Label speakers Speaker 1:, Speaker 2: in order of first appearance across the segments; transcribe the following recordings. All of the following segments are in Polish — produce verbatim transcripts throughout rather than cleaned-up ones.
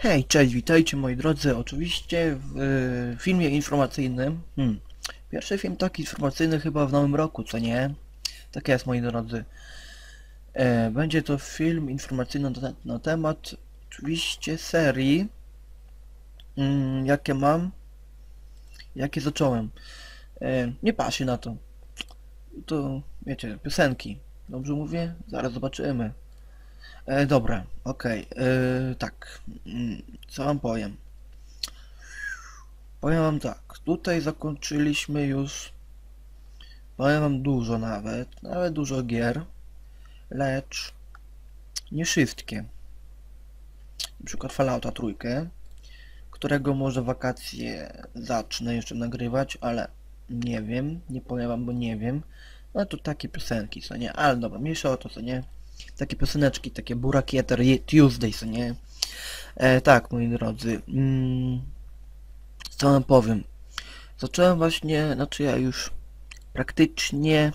Speaker 1: Hej, cześć, witajcie moi drodzy. Oczywiście w y, filmie informacyjnym. Hmm, pierwszy film taki informacyjny chyba w nowym roku, co nie? Tak jest, moi drodzy. E, będzie to film informacyjny na, na temat oczywiście serii, mm, jakie mam, jakie zacząłem. E, nie patrzcie na to. To, wiecie, piosenki. Dobrze mówię? Zaraz zobaczymy. E, dobra, okej. E, tak, mm, co wam powiem? Powiem wam tak, tutaj zakończyliśmy już, powiem wam dużo nawet, nawet dużo gier, lecz nie wszystkie. Na przykład Fallouta trójkę, którego może wakacje zacznę jeszcze nagrywać, ale nie wiem, nie powiem wam, bo nie wiem. No to takie piosenki, co nie, ale dobra, mniejsza o to, co nie. Takie pioseneczki, takie Burakieter Tuesday, co nie. E, tak, moi drodzy, mm, co wam powiem. Zacząłem właśnie, znaczy ja już praktycznie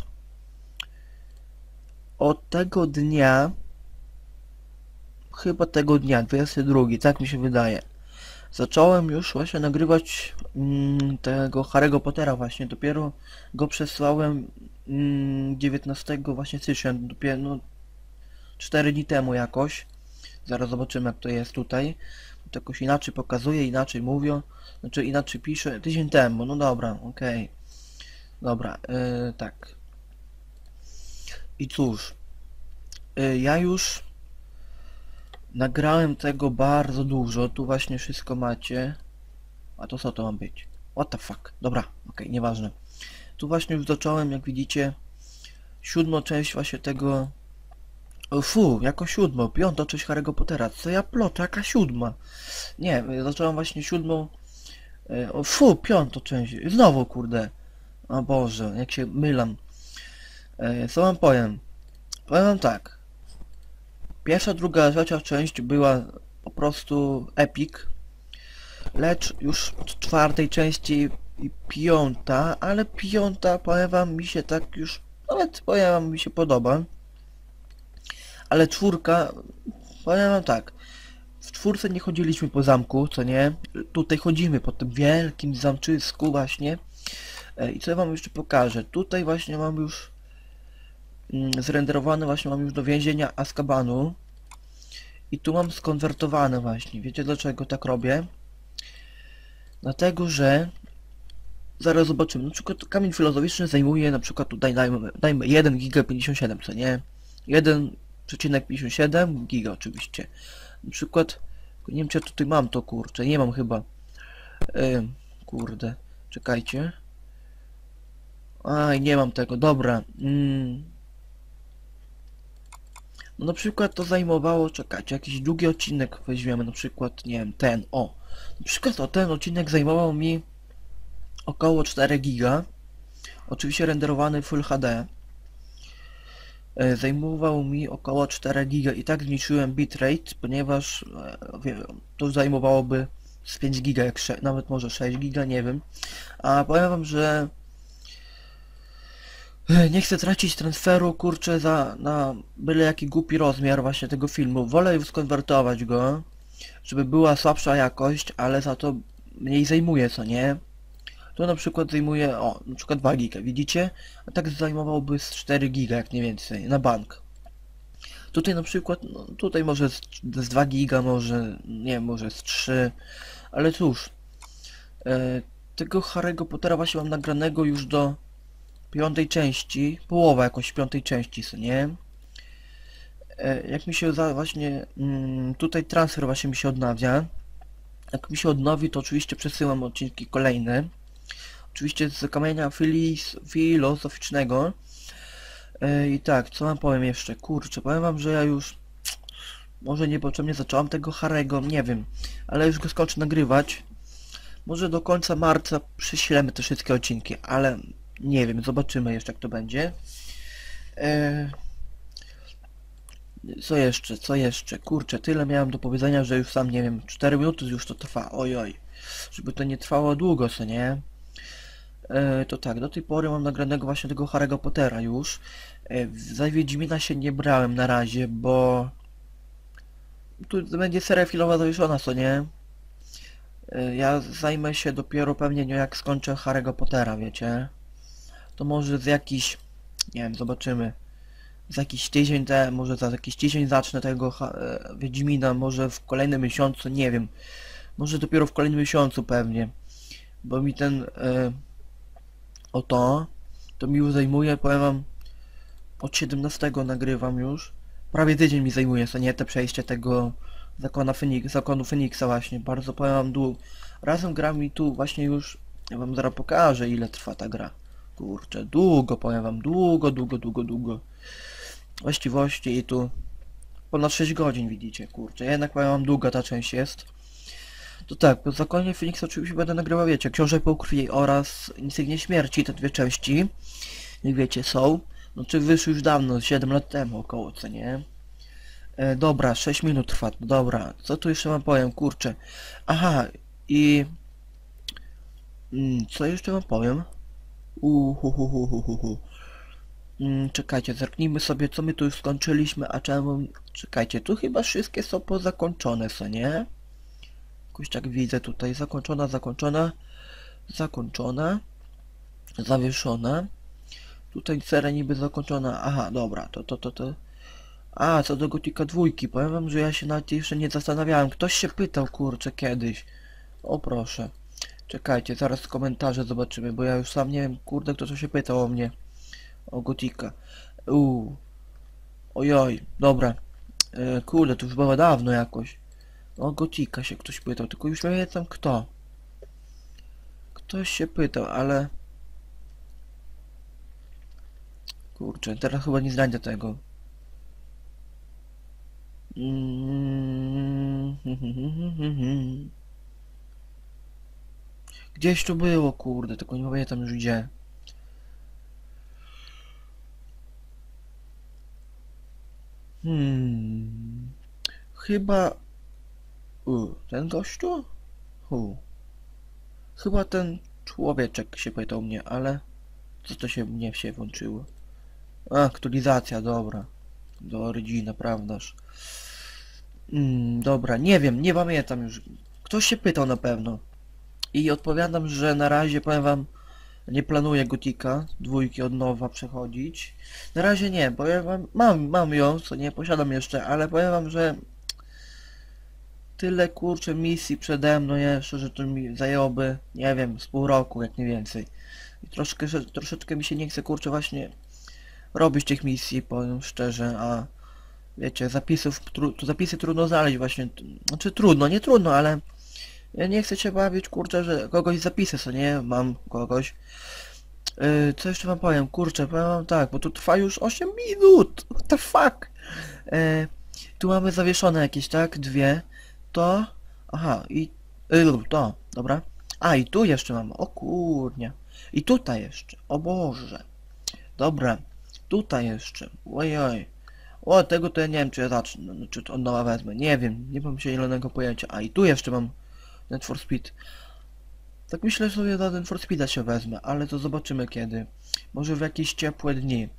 Speaker 1: od tego dnia, chyba tego dnia, dwudziestego drugiego, tak mi się wydaje, zacząłem już właśnie nagrywać mm, tego Harry'ego Pottera właśnie, dopiero go przesłałem mm, dziewiętnastego właśnie stycznia, dopiero no, cztery dni temu jakoś. Zaraz zobaczymy jak to jest tutaj. To jakoś inaczej pokazuje, inaczej mówią, znaczy inaczej pisze, tydzień temu, no dobra, okej. Okay. Dobra, yy, tak. I cóż, yy, ja już nagrałem tego bardzo dużo, tu właśnie wszystko macie. A to co to ma być? What the fuck? Dobra, okej, okay, nieważne. Tu właśnie już zacząłem, jak widzicie, siódmą część właśnie tego... O, fu, jako siódmą, piątą część Harry'ego Pottera. Co ja plotę, jaka siódma? Nie, zacząłem właśnie siódmą... O, fu, piątą część. Znowu, kurde. O Boże, jak się mylam. Co wam powiem? Powiem wam tak. Pierwsza, druga, trzecia część była po prostu epic. Lecz już od czwartej części i piąta, ale piąta, powiem wam, mi się tak już, nawet powiem wam, mi się podoba. Ale czwórka, powiem wam tak, w czwórce nie chodziliśmy po zamku, co nie? Tutaj chodzimy po tym wielkim zamczysku właśnie. I co ja wam jeszcze pokażę? Tutaj właśnie mam już mm, zrenderowane, właśnie mam już do więzienia Azkabanu. I tu mam skonwertowane właśnie. Wiecie dlaczego tak robię? Dlatego, że zaraz zobaczymy. Na przykład kamień filozoficzny zajmuje na przykład tutaj dajmy, dajmy jeden giga pięćdziesiąt siedem, co nie? jeden przecinek pięćdziesiąt siedem giga oczywiście. Na przykład, nie wiem czy ja tutaj mam to kurczę, nie mam chyba. Yy, kurde, czekajcie. Aj, nie mam tego, dobra. Mm. No na przykład to zajmowało, czekajcie, jakiś długi odcinek weźmiemy, na przykład, nie wiem, ten, o. Na przykład o ten odcinek zajmował mi około cztery giga. Oczywiście renderowany Full H D. E, zajmował mi około cztery giga i tak zmniejszyłem bitrate, ponieważ e, wiem, to zajmowałoby z pięć giga, jak nawet może sześć giga, nie wiem. A powiem wam, że nie chcę tracić transferu, kurczę, za, na byle jaki głupi rozmiar właśnie tego filmu. Wolę już skonwertować go, żeby była słabsza jakość, ale za to mniej zajmuje, co nie? To na przykład zajmuje, o, na przykład dwa giga, widzicie? A tak zajmowałby z cztery giga, jak nie więcej, na bank. Tutaj na przykład, no, tutaj może z, z dwa giga, może, nie wiem, może z trzy, ale cóż, e, tego Harry'ego Pottera właśnie mam nagranego już do piątej części, połowa jakoś piątej części, co nie? E, jak mi się za, właśnie, mm, tutaj transfer właśnie mi się odnawia. Jak mi się odnowi, to oczywiście przesyłam odcinki kolejne. Oczywiście z kamienia filis, filozoficznego. E, I tak, co wam powiem jeszcze? Kurczę, powiem wam, że ja już może niepotrzebnie zacząłem tego Harry'ego, nie wiem, ale już go skończę nagrywać. Może do końca marca prześlemy te wszystkie odcinki, ale nie wiem, zobaczymy jeszcze jak to będzie. E, co jeszcze, co jeszcze? Kurczę, tyle miałem do powiedzenia, że już sam nie wiem, cztery minuty już to trwa, ojoj. Żeby to nie trwało długo, co nie? E, to tak, do tej pory mam nagranego właśnie tego Harry'ego Pottera już. E, za Wiedźmina się nie brałem na razie, bo tu będzie seria filmowa zawieszona, co nie? Y, Ja zajmę się dopiero pewnie nią jak skończę Harry'ego Pottera, wiecie? To może z jakiś, nie wiem, zobaczymy. Za jakiś tydzień, te, może za jakiś tydzień zacznę tego ha, e, Wiedźmina, może w kolejnym miesiącu, nie wiem. Może dopiero w kolejnym miesiącu pewnie. Bo mi ten, e, oto, to mi już zajmuje, powiem wam, od siedemnastego nagrywam już. Prawie tydzień mi zajmuje, co nie, te przejście tego zakona Feniks, zakonu Feniksa właśnie, bardzo powiem wam długo. Razem gra mi tu właśnie już, ja wam zaraz pokażę ile trwa ta gra. Kurczę, długo powiem wam, długo, długo, długo, długo. Właściwości i tu ponad sześć godzin widzicie, kurczę, jednak powiem wam długa ta część jest. To tak, po zakonie Feniksa oczywiście będę nagrywał, wiecie, Książę Półkrwi oraz Insygnie Śmierci, te dwie części, jak wiecie, są. No czy wyszły już dawno, siedem lat temu około, co nie? E, dobra, sześć minut trwa, dobra, co tu jeszcze wam powiem, kurczę. Aha, i... Mm, co jeszcze wam powiem? Uhuhuhuhuhu. Mm, czekajcie, zerknijmy sobie, co my tu już skończyliśmy, a czemu... Czekajcie, tu chyba wszystkie są pozakończone, co nie? Jakoś tak widzę tutaj, zakończona, zakończona, zakończona, zawieszona. Tutaj seria niby zakończona, aha, dobra, to, to, to, to. A, co do Gotika dwójki, powiem wam, że ja się nawet jeszcze nie zastanawiałem. Ktoś się pytał, kurczę, kiedyś. O proszę. Czekajcie, zaraz komentarze zobaczymy, bo ja już sam nie wiem, kurde, kto to się pytał o mnie. O Gotika. Uuu. Ojoj, dobra. E, kurde, to już było dawno jakoś. O Gotika się ktoś pytał, tylko już nie wiem kto. Ktoś się pytał, ale... Kurczę, teraz chyba nie znajdę tego. Mm. Gdzieś tu było, kurde, tylko nie pamiętam już gdzie. Hmm. Chyba... U, ten gościu? U. Chyba ten człowieczek się pytał mnie, ale... Co to się mnie się włączyło? A, aktualizacja, dobra. Do Origina, prawdaż. Mm, dobra, nie wiem, nie pamiętam już. Ktoś się pytał na pewno. I odpowiadam, że na razie, powiem wam, nie planuję Gotika dwójki od nowa przechodzić. Na razie nie, powiem wam, mam, mam ją, co nie posiadam jeszcze, ale powiem wam, że tyle kurczę misji przede mną jeszcze, że to mi zajęłoby, nie wiem, z pół roku, jak nie więcej. I troszkę, troszeczkę mi się nie chce kurczę właśnie robić tych misji, powiem szczerze, a wiecie, zapisów, tru, to zapisy trudno znaleźć właśnie, znaczy trudno, nie trudno, ale ja nie chcę się bawić, kurczę, że kogoś zapisy, co nie, mam kogoś. Yy, co jeszcze wam powiem, kurczę, powiem wam tak, bo tu trwa już osiem minut, what the fuck. Yy, tu mamy zawieszone jakieś, tak, dwie, to, aha, i, yy, to, dobra. A, i tu jeszcze mamy, o kurnia, i tutaj jeszcze, o Boże, dobra, tutaj jeszcze, ojoj. O, tego to ja nie wiem, czy ja zacznę, no, czy to od nowa wezmę, nie wiem, nie mam zielonego pojęcia. A i tu jeszcze mam Need for Speed. Tak myślę, że sobie za Need for Speeda się wezmę, ale to zobaczymy kiedy. Może w jakieś ciepłe dni.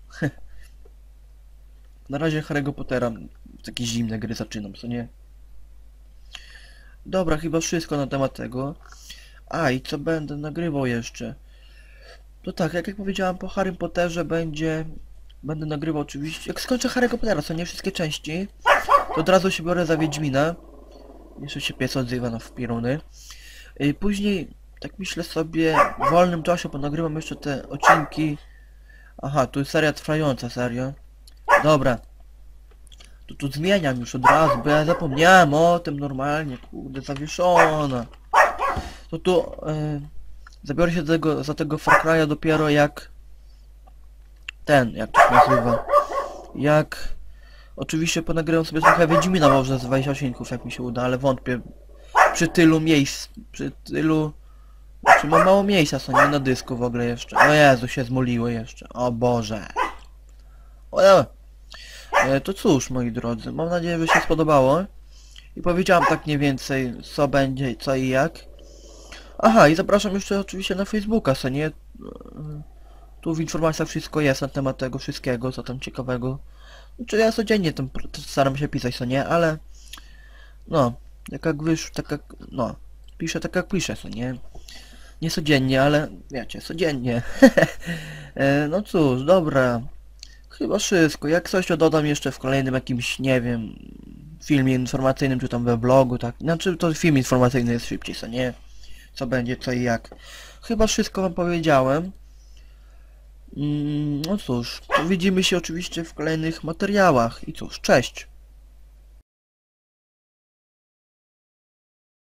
Speaker 1: Na razie Harry'ego Pottera, takie zimne gry zaczynam, co nie? Dobra, chyba wszystko na temat tego. A, i co będę nagrywał jeszcze? To tak, jak, jak powiedziałam, po Harrym Potterze będzie... Będę nagrywał oczywiście... Jak skończę Harry'ego Pottera, co nie wszystkie części, to od razu się biorę za Wiedźmina. Jeszcze się pies odzywa na wpiruny. Yy, później, tak myślę sobie, w wolnym czasie ponagrywam jeszcze te odcinki. Aha, tu jest seria trwająca, serio. Dobra. To tu zmieniam już od razu, bo ja zapomniałem o tym normalnie, kurde, zawieszona. To tu... Yy, zabiorę się do tego, za tego Far Cry'a dopiero jak... Ten, jak to się nazywa. Jak... Oczywiście ponagrywam sobie trochę Wiedźmina może z dwudziestu odcinków, jak mi się uda, ale wątpię. Przy tylu miejsc, przy tylu... Znaczy mam mało miejsca, co nie na dysku w ogóle jeszcze. O Jezu, się zmuliły jeszcze. O Boże. O, e, to cóż, moi drodzy, mam nadzieję, że się spodobało. I powiedziałam tak mniej więcej, co będzie, co i jak. Aha, i zapraszam jeszcze oczywiście na Facebooka, co nie? Tu w informacjach wszystko jest na temat tego wszystkiego, co tam ciekawego. Znaczy ja codziennie tam staram się pisać, co nie, ale... No, tak jak wysz, tak jak, no, piszę tak jak piszę, co nie? Nie codziennie, ale wiecie, codziennie. E, no cóż, dobra. Chyba wszystko. Jak coś to dodam jeszcze w kolejnym jakimś, nie wiem, filmie informacyjnym, czy tam we vlogu, tak? Znaczy to film informacyjny jest szybciej, co nie? Co będzie, co i jak. Chyba wszystko wam powiedziałem. Mm, no cóż, to widzimy się oczywiście w kolejnych materiałach. I cóż, cześć.